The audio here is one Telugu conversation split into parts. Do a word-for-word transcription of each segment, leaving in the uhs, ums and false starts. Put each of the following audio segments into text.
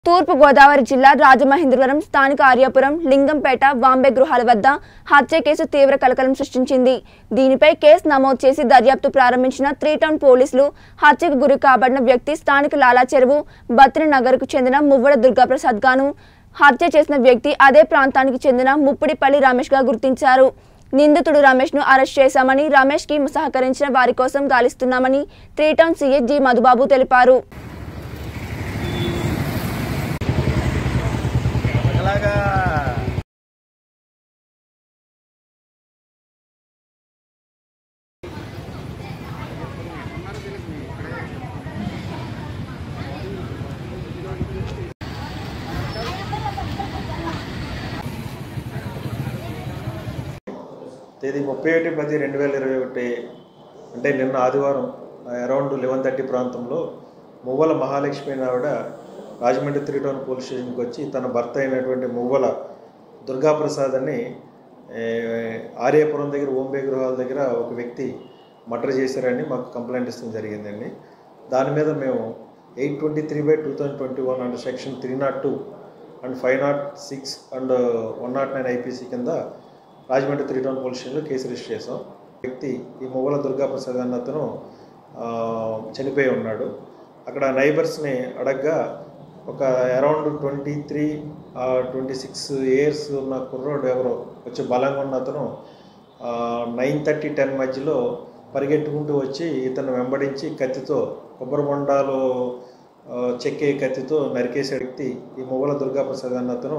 తూర్పు గోదావరి జిల్లా రాజమహేంద్రవరం స్థానిక ఆర్యాపురం లింగంపేట వాంబే గృహాల వద్ద హత్య కేసు తీవ్ర కలకలం సృష్టించింది. దీనిపై కేసు నమోదు చేసి దర్యాప్తు ప్రారంభించిన త్రీ టౌన్ పోలీసులు హత్యకు గురి కాబడిన వ్యక్తి స్థానిక లాలా చెరువు బత్రి నగర్కు చెందిన మువ్వడ దుర్గాప్రసాద్ గాను, హత్య చేసిన వ్యక్తి అదే ప్రాంతానికి చెందిన ముప్పిడిపల్లి రమేష్ గా గుర్తించారు. నిందితుడు రమేష్ ను అరెస్ట్ చేశామని, రమేష్ కి సహకరించిన వారి కోసం గాలిస్తున్నామని three town CI G Madhubabu తెలిపారు. తేదీ ముప్పై ఒకటి పది రెండు వేల ఇరవై ఒకటి అంటే నిన్న ఆదివారం అరౌండ్ లెవెన్ థర్టీ ప్రాంతంలో మువ్వల మహాలక్ష్మి ఆవిడ రాజమండ్రి త్రీ టౌన్ పోలీస్ స్టేషన్కి వచ్చి తన భర్త అయినటువంటి మువ్వల దుర్గాప్రసాద్ అని ఆర్యాపురం దగ్గర ఓంబే గృహాల దగ్గర ఒక వ్యక్తి మర్డర్ చేశారని మాకు కంప్లైంట్ ఇస్తాం జరిగిందండి. దాని మీద మేము eight twenty three by two thousand twenty one and section three nought two and five nought six and one nought nine IPC కింద రాజమండ్రి త్రీ టౌన్ పోలీస్ స్టేషన్లో కేసు రిజిస్టర్ చేసాం. వ్యక్తి ఈ మువ్వల దుర్గాప్రసాద్ అన్న అతను చనిపోయి ఉన్నాడు. అక్కడ నైబర్స్ని అడగ్గా ఒక around twenty three twenty six years ఉన్న కుర్రోడు ఎవరో వచ్చి బలంగా ఉన్న అతను నైన్ థర్టీ టెన్ మధ్యలో పరిగెట్టుకుంటూ వచ్చి ఇతను వెంబడించి కత్తితో కొబ్బరి బొండాలు చెక్కే కత్తితో నరికేసే వ్యక్తి ఈ మువ్వల దుర్గాప్రసాద్ అన్న అతను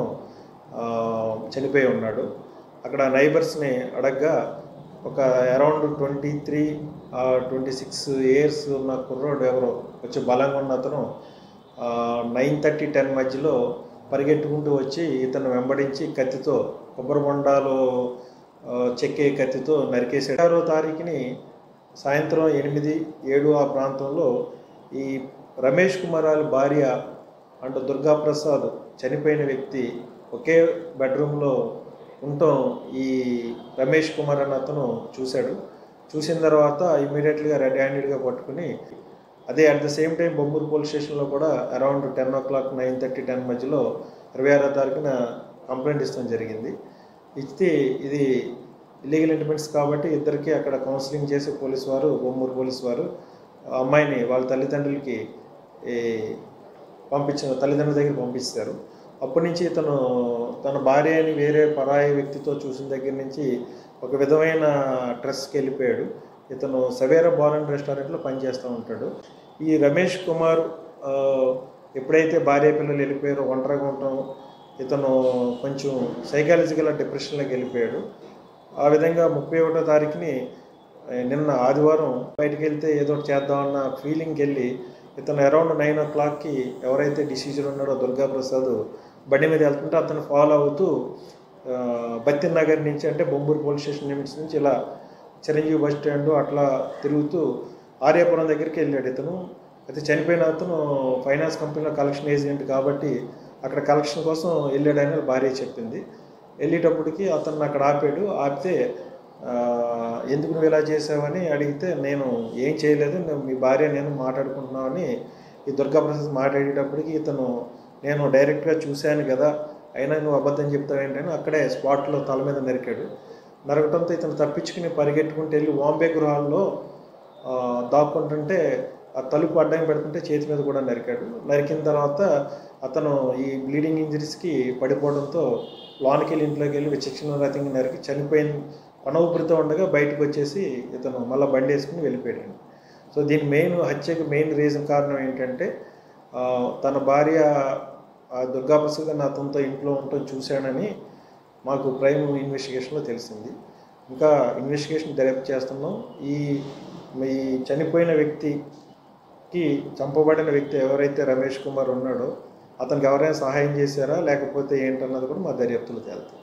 చనిపోయి ఉన్నాడు. అక్కడ నైబర్స్ని అడగ్గా ఒక around twenty three twenty six years ఉన్న కుర్రోడు ఎవరో వచ్చి బలంగా ఉన్న అతను నైన్ థర్టీ టెన్ మధ్యలో పరిగెట్టుకుంటూ వచ్చి ఇతను వెంబడించి కత్తితో కొబ్బరి బొండాలు చెక్కే కత్తితో నరికేసాడు. ఆరో తారీఖుని సాయంత్రం ఎనిమిది ఏడు ఆ ప్రాంతంలో ఈ రమేష్ కుమార్ వాళ్ళ భార్య అండ్ దుర్గాప్రసాద్ చనిపోయిన వ్యక్తి ఒకే బెడ్రూమ్లో ఉండటం ఈ రమేష్ కుమార్ అన్న అతను చూశాడు. చూసిన తర్వాత ఇమీడియట్గా రెడ్ హ్యాండెడ్గా పట్టుకుని అదే at the same time Bommuru police స్టేషన్లో కూడా around ten o'clock nine thirty ten మధ్యలో ఇరవై ఆరో తారీఖున కంప్లైంట్ ఇస్తాం జరిగింది. ఇస్తే ఇది ఇల్లీగల్ ఇంటిమెంట్స్ కాబట్టి ఇద్దరికి అక్కడ కౌన్సిలింగ్ చేసే పోలీసు వారు బొమ్మూరు పోలీసు వారు అమ్మాయిని వాళ్ళ తల్లిదండ్రులకి పంపించిన తల్లిదండ్రుల దగ్గర పంపిస్తారు. అప్పటి నుంచి ఇతను తన భార్యని వేరే పరాయి వ్యక్తితో చూసిన దగ్గర నుంచి ఒక విధమైన స్ట్రెస్కి వెళ్ళిపోయాడు. ఇతను సవేరా బార్ అండ్ రెస్టారెంట్లో పనిచేస్తూ ఉంటాడు. ఈ రమేష్ కుమార్ ఎప్పుడైతే భార్య పిల్లలు వెళ్ళిపోయారో ఒంటరిగా ఉండటం, ఇతను కొంచెం సైకాలజికల్ డిప్రెషన్లోకి వెళ్ళిపోయాడు. ఆ విధంగా ముప్పై ఒకటో తారీఖుని నిన్న ఆదివారం బయటికి వెళ్తే ఏదో చేద్దామన్న ఫీలింగ్కి వెళ్ళి ఇతను అరౌండ్ నైన్ ఓ క్లాక్కి ఎవరైతే డిసీజర్ ఉన్నాడో దుర్గాప్రసాద్ బండి మీద వెళ్తుంటే అతను ఫాలో అవుతూ బత్రి నగర్ నుంచి అంటే బొమ్మూరు పోలీస్ స్టేషన్ లిమిట్స్ నుంచి ఇలా చిరంజీవి బస్ స్టాండ్ అట్లా తిరుగుతూ ఆర్యాపురం దగ్గరికి వెళ్ళాడు. ఇతను అయితే చనిపోయిన అతను ఫైనాన్స్ కంపెనీలో కలెక్షన్ ఏజెంట్ కాబట్టి అక్కడ కలెక్షన్ కోసం వెళ్ళాడని భార్య చెప్పింది. వెళ్ళేటప్పటికి అతను అక్కడ ఆపాడు. ఆపితే ఎందుకు నువ్వు ఇలా చేసావని అడిగితే నేను ఏం చేయలేదు, మీ భార్య నేను మాట్లాడుకుంటున్నామని ఈ దుర్గాప్రసాద్ మాట్లాడేటప్పటికి ఇతను నేను డైరెక్ట్గా చూశాను కదా, అయినా నువ్వు అబద్ధం చెప్తావు ఏంటని అక్కడే స్పాట్లో తల మీద నరికాడు. నరకటంతో ఇతను తప్పించుకుని పరిగెట్టుకుంటూ వెళ్ళి వాంబే గృహాల్లో దాక్కుంటుంటే ఆ తలుపు అడ్డం పెడుతుంటే చేతి మీద కూడా నరికాడు. నరికిన తర్వాత అతను ఈ బ్లీడింగ్ ఇంజరీస్కి పడిపోవడంతో లోనికి వెళ్ళి ఇంట్లోకి వెళ్ళి విచక్షణ రహితంగా నరికి చనిపోయిన కొన ఊపిరితో ఉండగా బయటకు వచ్చేసి ఇతను మళ్ళీ బండి వేసుకుని వెళ్ళిపోయాడు. సో దీని మెయిన్ హత్యకు మెయిన్ రీజన్ కారణం ఏంటంటే తన భార్య దుర్గాప్రసాద్ అన్న అతనితో ఇంట్లో ఉండటం చూశాడని మాకు ప్రైమ్ ఇన్వెస్టిగేషన్లో తెలిసింది. ఇంకా ఇన్వెస్టిగేషన్ దర్యాప్తు చేస్తున్నాం. ఈ ఈ చనిపోయిన వ్యక్తికి చంపబడిన వ్యక్తి ఎవరైతే రమేష్ కుమార్ ఉన్నాడో అతనికి ఎవరైనా సహాయం చేశారా లేకపోతే ఏంటన్నది కూడా మా దర్యాప్తులో తేలుతుంది.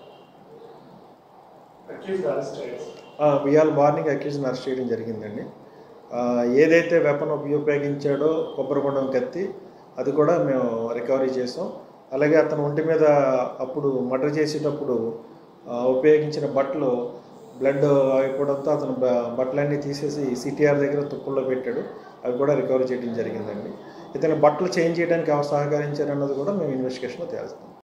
ఇవాళ మార్నింగ్ అక్యూజ్ని అరెస్ట్ చేయడం జరిగిందండి. ఏదైతే వెపన్ ఉపయోగించాడో కొబ్బరి బొండం కత్తి అది కూడా మేము రికవరీ చేసాం. అలాగే అతను ఒంటి మీద అప్పుడు మర్డర్ చేసేటప్పుడు ఉపయోగించిన బట్టలు బ్లడ్ అయిపోవడంతో అతను బట్టలన్నీ తీసేసి సిటిఆర్ దగ్గర తుప్పుల్లో పెట్టాడు. అవి కూడా రికవరీ చేయడం జరిగిందండి. ఇతని బట్టలు చేంజ్ చేయడానికి ఎవరు సహకరించారన్నది కూడా మేము ఇన్వెస్టిగేషన్లో తేలుస్తాం.